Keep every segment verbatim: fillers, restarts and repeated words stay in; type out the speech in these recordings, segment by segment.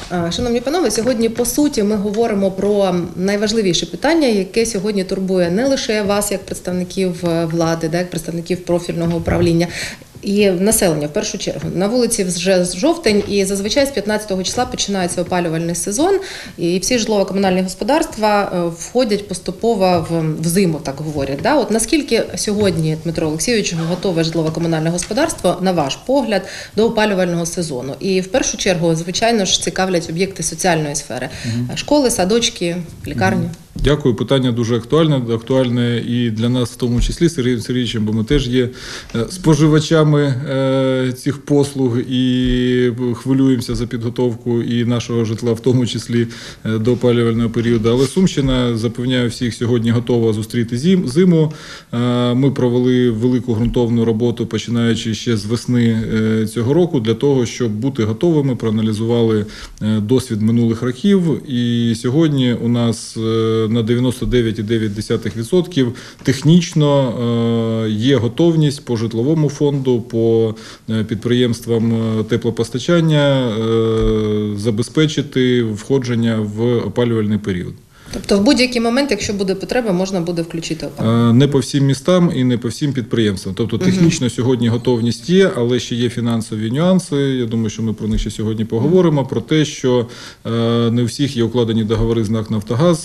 Шановні панове, сьогодні, по суті, ми говоримо про найважливіше питання, яке сьогодні турбує не лише вас, як представників влади, да, як представників профільного управління, і населення, в першу чергу. На вулиці вже жовтень, і зазвичай з п'ятнадцятого числа починається опалювальний сезон, і всі житлово-комунальні господарства входять поступово в, в зиму, так говорять. Да? От наскільки сьогодні, Дмитро Олексійович, готове житлово-комунальне господарство, на ваш погляд, до опалювального сезону? І в першу чергу, звичайно ж, цікавлять об'єкти соціальної сфери. Угу. Школи, садочки, лікарні. Угу. Дякую. Питання дуже актуальне, актуальне і для нас в тому числі, Сергієм Сергійовичем, бо ми теж є споживачами цих послуг і хвилюємося за підготовку і нашого житла, в тому числі до опалювального періоду. Але Сумщина, запевняю всіх, сьогодні готова зустріти зиму. Ми провели велику ґрунтовну роботу, починаючи ще з весни цього року, для того, щоб бути готовими, проаналізували досвід минулих років. І сьогодні у нас на дев'яносто дев'ять цілих дев'ять десятих відсотка технічно є готовність по житловому фонду, по підприємствам теплопостачання забезпечити входження в опалювальний період. Тобто в будь-який момент, якщо буде потреба, можна буде включити опалення? Не по всім містам і не по всім підприємствам. Тобто технічно угу. сьогодні готовність є, але ще є фінансові нюанси. Я думаю, що ми про них ще сьогодні поговоримо. Про те, що не у всіх є укладені договори з НАК «Нафтогаз»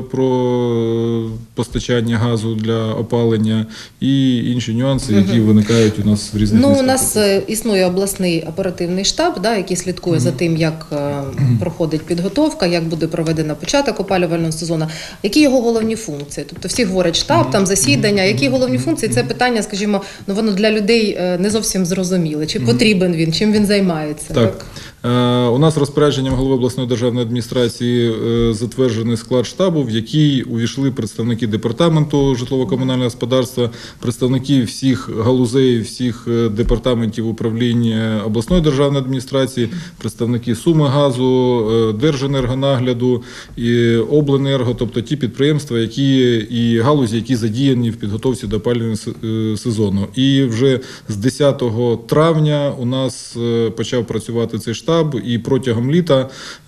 про постачання газу для опалення і інші нюанси, які угу. виникають у нас в різних Ну, містах. У нас існує обласний оперативний штаб, да, який слідкує угу. за тим, як угу. проходить підготовка, як буде проведено початок опалювального сезону. Які його головні функції? Тобто всі говорять штаб, там засідання. Які головні функції? Це питання, скажімо, ну воно для людей не зовсім зрозуміле. Чи потрібен він, чим він займається? Так. так? У нас розпорядженням голови обласної державної адміністрації затверджений склад штабу, в який увійшли представники департаменту житлово-комунального господарства, представники всіх галузей, всіх департаментів управління обласної державної адміністрації, представники Сумигазу, Держенергонагляду, і Обленерго, тобто ті підприємства, які і галузі, які задіяні в підготовці до опалювального сезону. І вже з десятого травня у нас почав працювати цей штаб. І протягом літа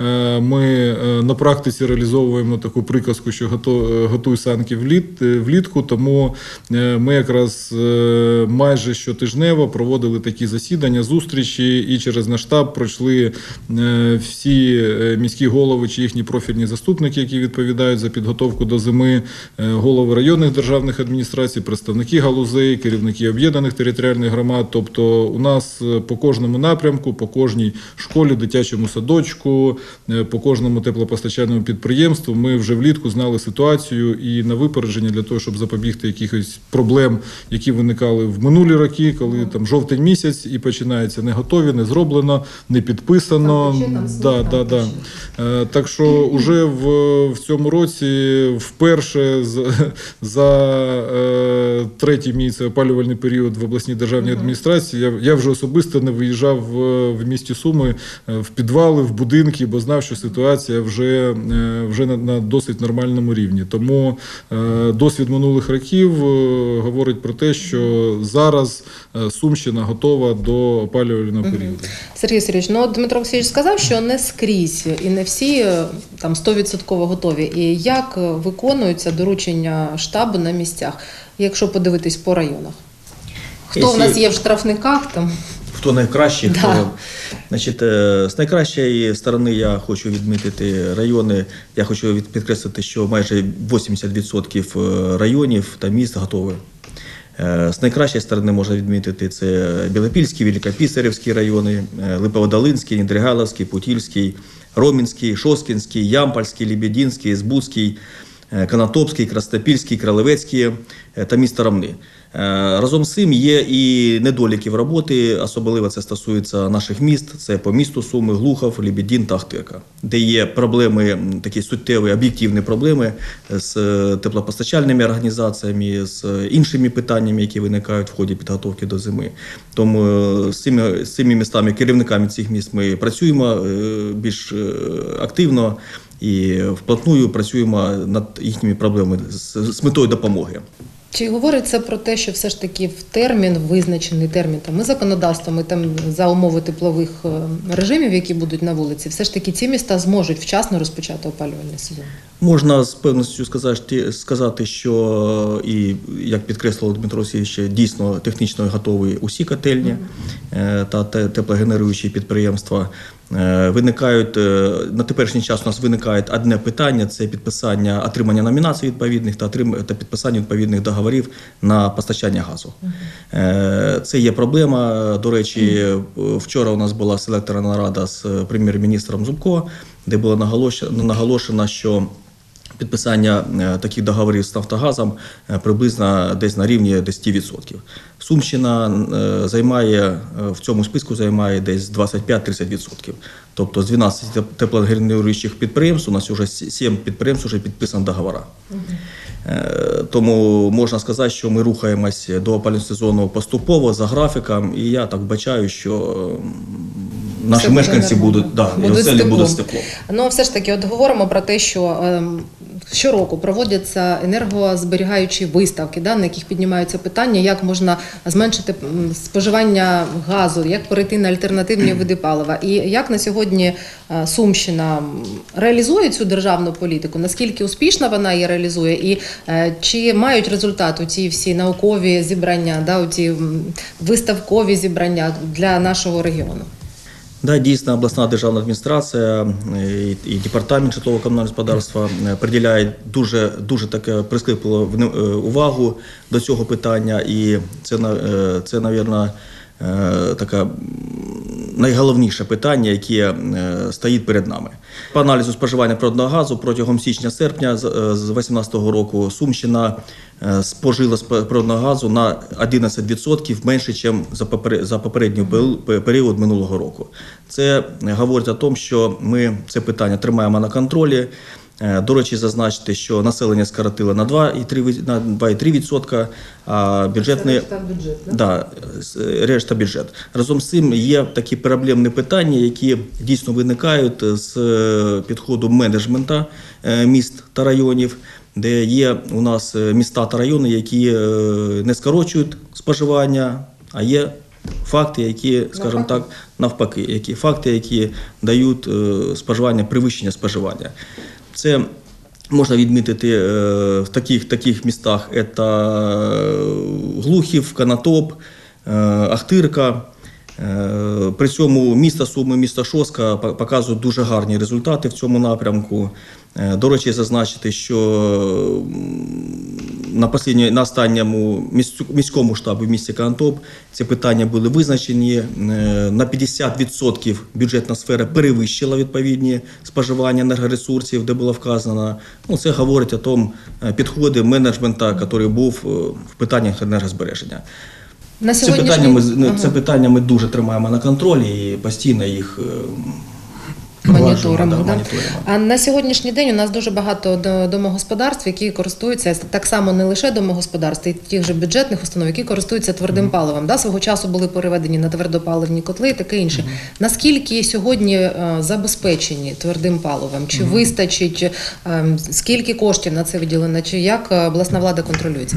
ми на практиці реалізовуємо таку приказку, що готуй санки влітку, тому ми якраз майже щотижнево проводили такі засідання, зустрічі, і через наш штаб пройшли всі міські голови чи їхні профільні заступники, які відповідають за підготовку до зими, голови районних державних адміністрацій, представники галузей, керівники об'єднаних територіальних громад. Тобто у нас по кожному напрямку, по кожній школі, дитячому садочку, по кожному теплопостачальному підприємству ми вже влітку знали ситуацію і на випередження для того, щоб запобігти якихось проблем, які виникали в минулі роки, коли там жовтень місяць і починається не готові, не зроблено, не підписано. Да, да, да. Так що вже в, в цьому році вперше за, за е, третій мій це опалювальний період в обласній державній адміністрації я, я вже особисто не виїжджав в, в місті Суми в підвали, в будинки, бо знав, що ситуація вже, вже на, на досить нормальному рівні. Тому е, досвід минулих років е, говорить про те, що зараз е, Сумщина готова до опалювального періоду. Сергій Сергійович, ну Дмитро Олексійович сказав, що не скрізь і не всі там сто відсотків готові. І як виконуються доручення штабу на місцях, якщо подивитись по районах? Хто Якщо... в нас є в штрафниках там? Хто найкращий, да. хто, значить, з найкращої сторони я хочу відмітити райони, я хочу підкреслити, що майже вісімдесят відсотків районів та міст готові. З найкращої сторони можна відмітити це Білопільський, Великописарівський райони, Липоводолинський, Індригайловський, Путільський, Ромінський, Шоскінський, Ямпольський, Лебединський, Збузький, Конотопський, Краснопільський, Кролевецький та місто Ромни. Разом з цим є і недоліки в роботі, особливо це стосується наших міст, це по місту Суми, Глухов, Лебедин та Ахтирка, де є проблеми, такі суттєві, об'єктивні проблеми з теплопостачальними організаціями, з іншими питаннями, які виникають в ході підготовки до зими. Тому з цими, з цими містами, керівниками цих міст ми працюємо більш активно і вплотную працюємо над їхніми проблемами з, з метою допомоги. Чи говорить це про те, що все ж таки в термін, визначений термін там і законодавством, і там за умови теплових е, режимів, які будуть на вулиці, все ж таки ці міста зможуть вчасно розпочати опалювальний сезон? Можна з певністю сказати, сказати, що і, як підкреслив Дмитро Олексійович, дійсно технічно готові усі котельні mm-hmm. та теплогенеруючі підприємства. Виникають, на теперішній час у нас виникає одне питання – це підписання, отримання номінацій відповідних та, та підписання відповідних договорів на постачання газу. Mm-hmm. Це є проблема. До речі, mm-hmm. вчора у нас була селекторна нарада з прем'єр-міністром Зубко, де було наголошено, наголошено що підписання таких договорів з «Нафтогазом» приблизно десь на рівні десять відсотків. Сумщина займає, в цьому списку займає десь двадцять п'ять - тридцять відсотків. Тобто з дванадцяти теплогенеруючих підприємств у нас вже сім підприємств вже підписані договори. Угу. Тому можна сказати, що ми рухаємось до опалювального сезону поступово, за графіком, і я так бачаю, що наші все мешканці будуть, да, будуть, і оселі будуть з теплом. Ну, все ж таки, от говоримо про те, що е, щороку проводяться енергозберігаючі виставки, да, на яких піднімаються питання, як можна зменшити споживання газу, як перейти на альтернативні види палива. І як на сьогодні е, Сумщина реалізує цю державну політику, наскільки успішно вона її реалізує, і е, чи мають результат у ці всі наукові зібрання, да, у ці виставкові зібрання для нашого регіону? Да, дійсно, обласна державна адміністрація і, і департамент житлово-комунального господарства приділяє дуже, дуже таке прискіпливу увагу до цього питання, і це, це, мабуть, таке найголовніше питання, яке стоїть перед нами. По аналізу споживання природного газу протягом січня-серпня з дві тисячі вісімнадцятого року Сумщина спожила природного газу на одинадцять відсотків менше, ніж за попередній період минулого року. Це говорить о тому, що ми це питання тримаємо на контролі. До речі, зазначити, що населення скоротило на два цілих три відсотка, а бюджетний... Решта бюджет, да? Да, решта бюджет. Разом з цим є такі проблемні питання, які дійсно виникають з підходу менеджменту міст та районів, де є у нас міста та райони, які не скорочують споживання, а є факти, які, скажімо так, навпаки, які факти, які дають споживання, перевищення споживання. Це можна відмітити в таких, таких містах, це Глухів, Конотоп, Ахтирка. При цьому місто Суми, місто Шостка показують дуже гарні результати в цьому напрямку. До речі, зазначити, що на, на останньому міському штабі в місті Конотоп ці питання були визначені. На п'ятдесят відсотків бюджетна сфера перевищила відповідні споживання енергоресурсів, де було вказано. Ну, це говорить о тому підході менеджменту, який був в питаннях енергозбереження. На це, питання ми, ага. це питання ми дуже тримаємо на контролі і постійно їх моніторимо. Да, да? А на сьогоднішній день у нас дуже багато домогосподарств, які користуються, так само не лише домогосподарств, і тих же бюджетних установ, які користуються твердим mm-hmm. паливом. Да? Свого часу були переведені на твердопаливні котли і таке інше. Mm-hmm. Наскільки сьогодні е, забезпечені твердим паливом? Чи mm-hmm. вистачить? Е, скільки коштів на це виділено? Чи як обласна влада контролюється?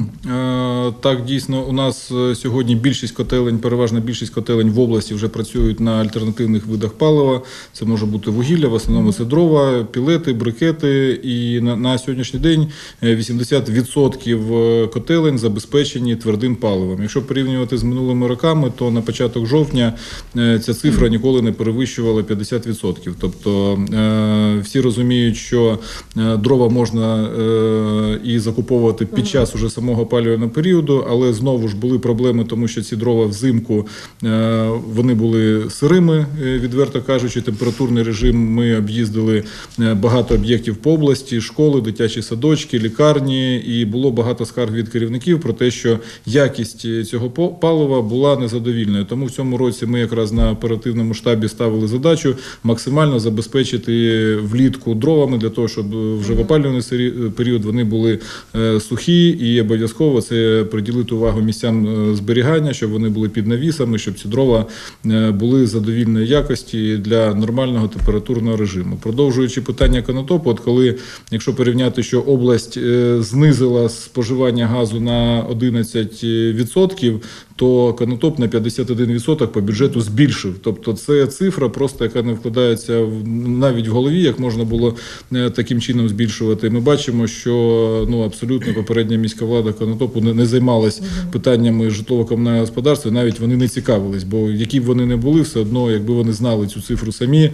Так, дійсно, у нас сьогодні більшість котелень, переважна більшість котелень в області вже працюють на альтернативних видах палива. Це може бути вугілля, в основному це дрова, пілети, брикети. І на, на сьогоднішній день вісімдесят відсотків котелень забезпечені твердим паливом. Якщо порівнювати з минулими роками, то на початок жовтня ця цифра ніколи не перевищувала п'ятдесят відсотків. Тобто всі розуміють, що дрова можна і закуповувати під час уже самого опалювального періоду, але знову ж були проблеми, тому що ці дрова взимку, вони були сирими, відверто кажучи, температурний режим, ми об'їздили багато об'єктів по області, школи, дитячі садочки, лікарні, і було багато скарг від керівників про те, що якість цього палива була незадовільною. Тому в цьому році ми якраз на оперативному штабі ставили задачу максимально забезпечити влітку дровами, для того, щоб вже в опалювальний період вони були сухі, і обов'язково це це приділити увагу місцям зберігання, щоб вони були під навісами, щоб ці дрова були задовільної якості для нормального температурного режиму. Продовжуючи питання Конотопу, от коли, якщо порівняти, що область знизила споживання газу на одинадцять відсотків, то Конотоп на п'ятдесят один відсоток по бюджету збільшив. Тобто це цифра просто, яка не вкладається в, навіть в голові, як можна було таким чином збільшувати. Ми бачимо, що ну, абсолютно попередня міська влада Конотопу не, не займалась питаннями житлово-комунального господарства, навіть вони не цікавились, бо які б вони не були, все одно, якби вони знали цю цифру самі,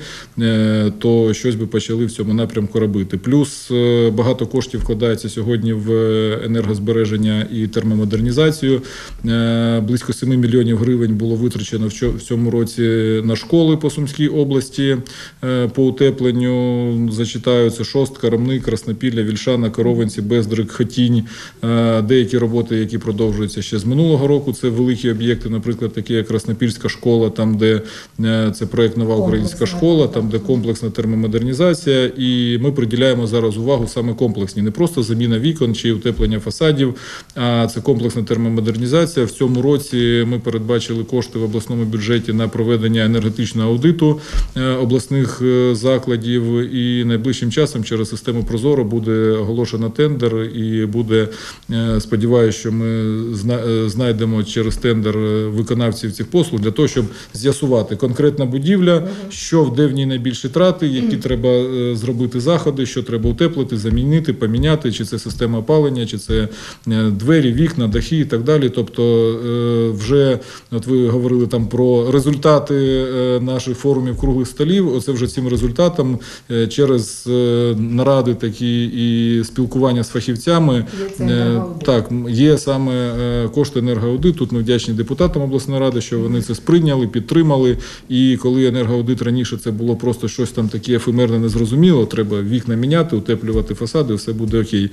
то щось би почали в цьому напрямку робити. Плюс багато коштів вкладається сьогодні в енергозбереження і термомодернізацію. Близько семи мільйонів гривень було витрачено в цьому році на школи по Сумській області по утепленню. Зачитаю, це Шостка, Ромни, Краснопілля, Вільшана, Коровинці, Бездрик, Хотінь. Деякі роботи, які продовжуються ще з минулого року. Це великі об'єкти, наприклад, такі як Краснопільська школа, там, де це проєкт «Нова українська школа», там, де комплексна термомодернізація. І ми приділяємо зараз увагу саме комплексні. Не просто заміна вікон чи утеплення фасадів, а це комплексна термомодернізація. В цьому році ми передбачили кошти в обласному бюджеті на проведення енергетичного аудиту обласних закладів, і найближчим часом через систему Прозоро буде оголошено тендер, і буде, сподіваюся, що ми знайдемо через тендер виконавців цих послуг для того, щоб з'ясувати конкретна будівля, що де в ній найбільші трати, які треба зробити заходи, що треба утеплити, замінити, поміняти, чи це система опалення, чи це двері, вікна, дахи і так далі. Тобто вже, от ви говорили там про результати наших форумів круглих столів, оце вже цим результатом через наради такі і спілкування з фахівцями, є так, є саме кошти енергоаудиту. Тут ми вдячні депутатам обласної ради, що вони це сприйняли, підтримали, і коли енергоаудит раніше це було просто щось там таке ефемерне, незрозуміло, треба вікна міняти, утеплювати фасади, все буде окей,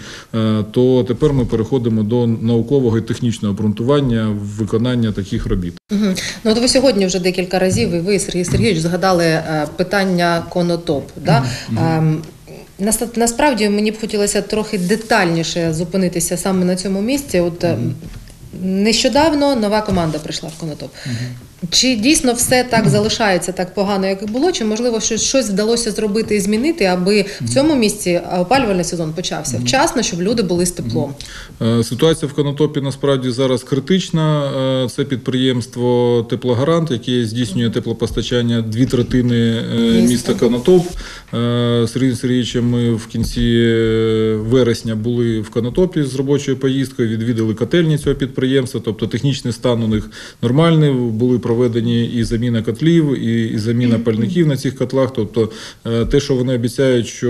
то тепер ми переходимо до наукового і технічного обґрунтування виконання таких робіт. Угу. Ну, от ви сьогодні вже декілька разів, і ви, Сергій Сергійович, згадали е, питання Конотоп. Да? Угу. Е, насправді, мені б хотілося трохи детальніше зупинитися саме на цьому місці. От, угу. Нещодавно нова команда прийшла в Конотоп. Угу. Чи дійсно все так залишається так погано, як і було, чи можливо щось вдалося зробити і змінити, аби в цьому місці опалювальний сезон почався вчасно, щоб люди були з теплом? Ситуація в Конотопі насправді зараз критична. Це підприємство «Теплогарант», яке здійснює теплопостачання дві третини міста Конотоп. З Сергієм Сергійовичем ми в кінці вересня були в Конотопі з робочою поїздкою, відвідали котельні цього підприємства, тобто технічний стан у них нормальний, були проведені і заміна котлів, і, і заміна пальників на цих котлах. Тобто те, що вони обіцяють, що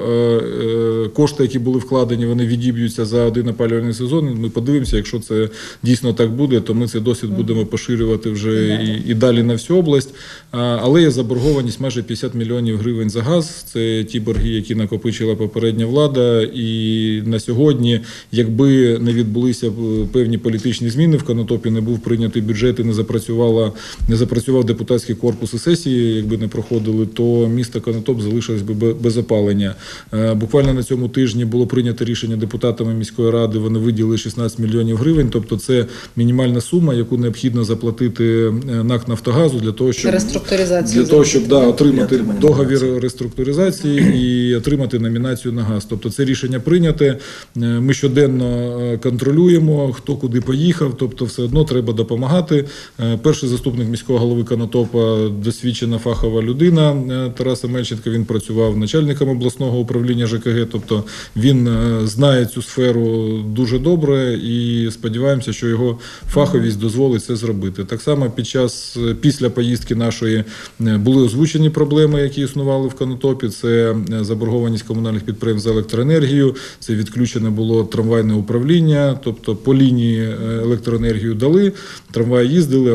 кошти, які були вкладені, вони відіб'ються за один опалювальний сезон, ми подивимося, якщо це дійсно так буде, то ми цей досвід будемо поширювати вже і, і далі на всю область. Але є заборгованість майже п'ятдесят мільйонів гривень за газ. Це ті борги, які накопичила попередня влада. І на сьогодні, якби не відбулися певні політичні зміни в Конотопі, не був прийнятий бюджет і не запрацювала, не запрацював депутатський корпус і сесії, якби не проходили, то місто Конотоп залишилось би без опалення. Буквально на цьому тижні було прийнято рішення депутатами міської ради, вони виділили шістнадцять мільйонів гривень, тобто це мінімальна сума, яку необхідно заплатити НАК «Нафтогазу» для того, щоб, для того, щоб да, отримати договір реструктуризації і отримати номінацію на газ. Тобто це рішення прийняте, ми щоденно контролюємо, хто куди поїхав, тобто все одно треба допомагати. Перший заступник міського голови Конотопа, досвідчена фахова людина Тарас Омельченко, він працював начальником обласного управління ЖКГ, тобто він знає цю сферу дуже добре і сподіваємося, що його фаховість дозволить це зробити. Так само під час, після поїздки нашої були озвучені проблеми, які існували в Конотопі, це заборгованість комунальних підприємств за електроенергію, це відключене було трамвайне управління, тобто по лінії електроенергію дали, трамваї їздили, але ремонт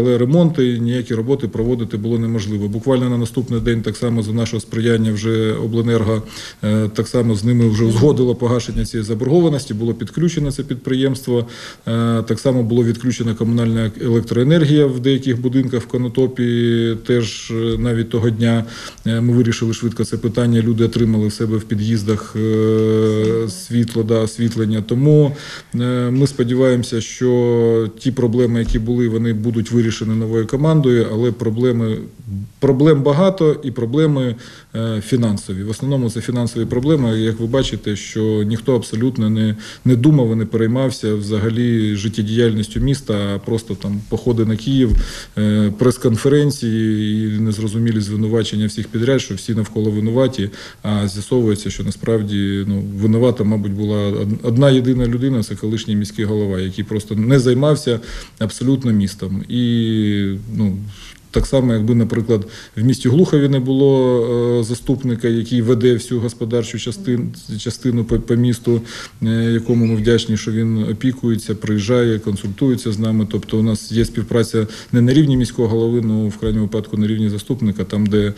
ремонти, ніякі роботи проводити було неможливо. Буквально на наступний день так само за нашого сприяння вже обленерго так само з ними вже узгодило погашення цієї заборгованості, було підключено це підприємство, так само було відключена комунальна електроенергія в деяких будинках в Конотопі, теж навіть того дня ми вирішили швидко це питання, люди отримали в себе в під'їздах світло, да, освітлення. Тому ми сподіваємося, що ті проблеми, які були, вони будуть вирішені новою командою, але проблеми, проблем багато і проблеми фінансові. В основному це фінансові проблеми. Як ви бачите, що ніхто абсолютно не, не думав і не переймався взагалі життєдіяльністю міста, а просто там походи на Київ, прес-конференції і незрозумілі звинувачення всіх підряд, що всі навколо винуваті, а з'ясовується, що насправді ну, винувата, мабуть, була одна єдина людина, це колишній міський голова, який просто не займався абсолютно містом. І ну, так само, якби, наприклад, в місті Глухові не було заступника, який веде всю господарчу частину, частину по, по місту, якому ми вдячні, що він опікується, приїжджає, консультується з нами. Тобто у нас є співпраця не на рівні міського голови, але в крайньому випадку на рівні заступника, там, де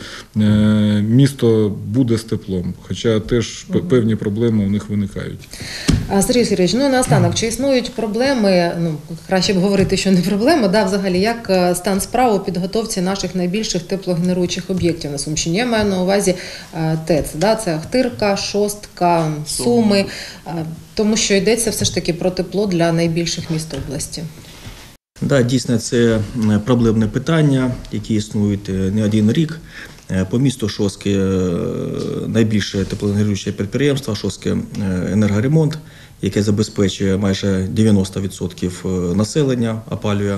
місто буде з теплом. Хоча теж певні проблеми у них виникають. Сергій Сергійович, ну наостанок, чи існують проблеми, ну краще б говорити, що не проблеми, да, взагалі, як стан справ у підготовці наших найбільших теплогенеруючих об'єктів на Сумщині? Я маю на увазі ТЕЦ, да, це Ахтирка, Шостка, Суми, тому що йдеться все ж таки про тепло для найбільших міст області. Да, дійсно, це проблемне питання, які існують не один рік. По місту Шостки найбільше теплогенеруюче підприємство Шостський енергоремонт, яке забезпечує майже дев'яносто відсотків населення, опалює.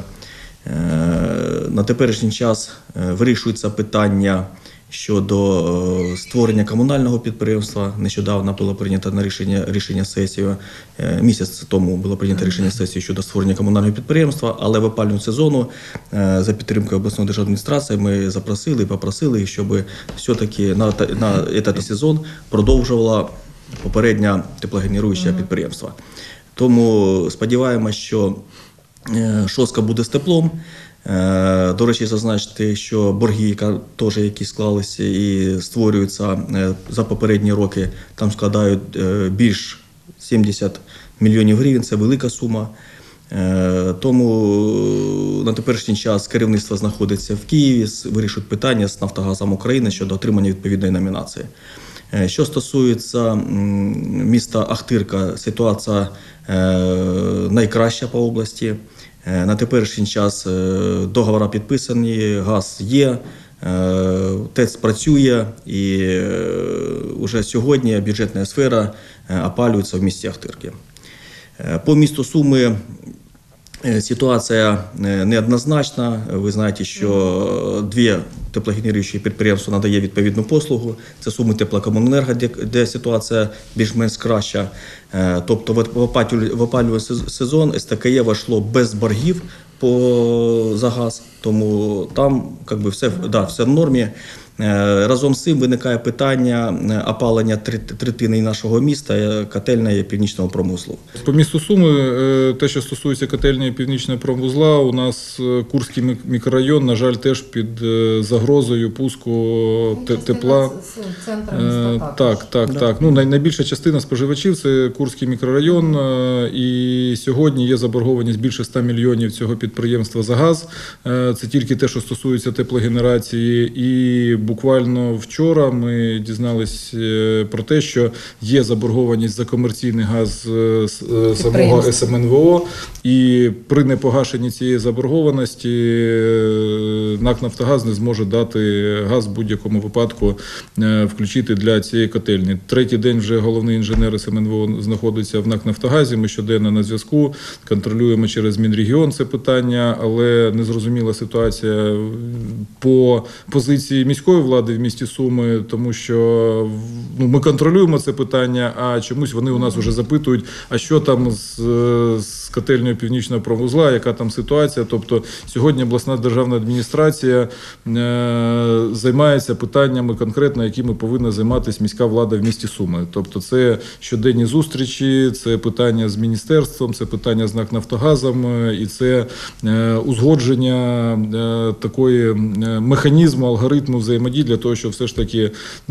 На теперішній час вирішується питання щодо створення комунального підприємства. Нещодавно було прийнято на рішення, рішення сесії, місяць тому було прийнято рішення сесії щодо створення комунального підприємства, але в опалювальну сезону за підтримкою обласної державної адміністрації ми запросили і попросили, щоб все-таки на, на цей сезон продовжувало попереднє теплогенеруюче підприємство. Тому сподіваємося, що Шостка буде з теплом. До речі, зазначити, що борги, теж, які склалися і створюються за попередні роки, там складають більш сімдесят мільйонів гривень, це велика сума. Тому на теперішній час керівництво знаходиться в Києві, вирішують питання з Нафтогазом України щодо отримання відповідної номінації. Що стосується міста Ахтирка, ситуація найкраща по області. На теперішній час договори підписані, газ є, ТЕЦ працює і вже сьогодні бюджетна сфера опалюється в місті Ахтирки. По місту Суми ситуація неоднозначна. Ви знаєте, що дві теплогенеруючі підприємства надає відповідну послугу. Це Суми теплокомуненерго, де ситуація більш-менш краща. Тобто в опалювальний сезон СТКЄ вийшло без боргів по, за газ, тому там как би, все, да, все в нормі. Разом з цим виникає питання опалення третини нашого міста, котельної північного промвузлу. По місту Суми, те, що стосується котельної північного промвузла, у нас Курський мікрорайон, на жаль, теж під загрозою пуску тепла. Так, так, так. так. Ну, найбільша частина споживачів – це Курський мікрорайон, і сьогодні є заборгованість більше ста мільйонів цього підприємства за газ. Це тільки те, що стосується теплогенерації. І буквально вчора ми дізналися про те, що є заборгованість за комерційний газ самого ес ем ен ве о, і при непогашенні цієї заборгованості НАК «Нафтогаз» не зможе дати газ в будь-якому випадку включити для цієї котельні. Третій день вже головний інженер ес ем ен ве о знаходиться в НАК «Нафтогазі», ми щоденно на зв'язку, контролюємо через Мінрегіон це питання, але незрозуміла ситуація по позиції міської влади в місті Суми, тому що ну, ми контролюємо це питання, а чомусь вони у нас вже запитують, а що там з, з з котельнею Північного промвузла, яка там ситуація. Тобто сьогодні обласна державна адміністрація е, займається питаннями конкретно, якими повинна займатися міська влада в місті Суми. Тобто це щоденні зустрічі, це питання з міністерством, це питання з НАК «Нафтогазом» і це е, узгодження е, такої механізму, алгоритму взаємодії для того, щоб все ж таки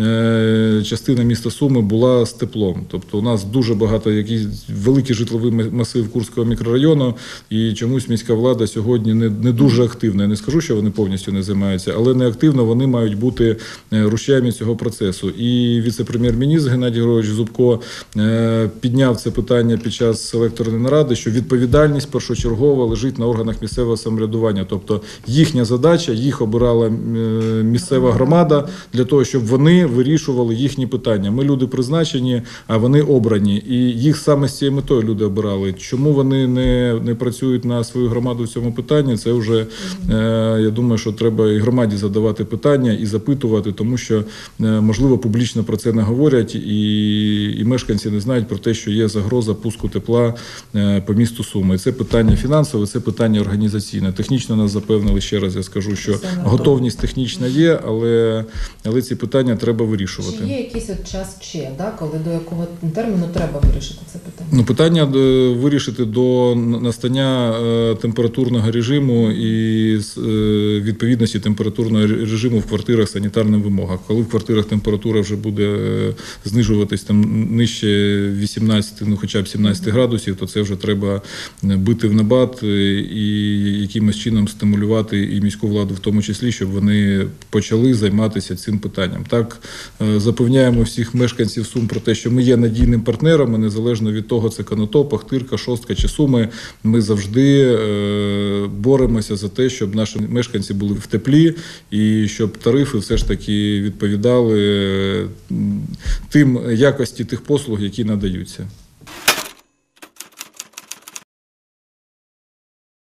е, частина міста Суми була з теплом. Тобто у нас дуже багато, який великий житловий масив Курського мікрорайону, і чомусь міська влада сьогодні не, не дуже активна. Я не скажу, що вони повністю не займаються, але не активно вони мають бути рушіями цього процесу. І віце-прем'єр-міністр Геннадій Григорович Зубко е, підняв це питання під час селекторної наради, що відповідальність першочергова лежить на органах місцевого самоврядування. Тобто їхня задача, їх обирала місцева громада для того, щоб вони вирішували їхні питання. Ми люди призначені, а вони обрані. І їх саме з цією метою люди обирали. Чому вони не, не працюють на свою громаду в цьому питанні, це вже, е, я думаю, що треба і громаді задавати питання і запитувати, тому що, е, можливо, публічно про це не говорять, і, і мешканці не знають про те, що є загроза пуску тепла е, по місту Суми. Це питання фінансове, це питання організаційне. Технічно нас запевнили, ще раз я скажу, що готовність технічна є, але, але ці питання треба вирішувати. Чи є якийсь от час ще, да, коли до якого терміну треба вирішити це питання? Ну, питання вирішити до настання температурного режиму і відповідності температурного режиму в квартирах санітарним вимогам. Коли в квартирах температура вже буде знижуватись там нижче вісімнадцяти, ну хоча б сімнадцяти градусів, то це вже треба бити в набат і якимось чином стимулювати і міську владу в тому числі, щоб вони почали займатися цим питанням. Так, запевняємо всіх мешканців Сум про те, що ми є надійним партнером, і незалежно від того, це Конотоп, Охтирка, Шостка чи Суми, ми завжди боремося за те, щоб наші мешканці були в теплі і щоб тарифи все ж таки відповідали тим якості тих послуг, які надаються.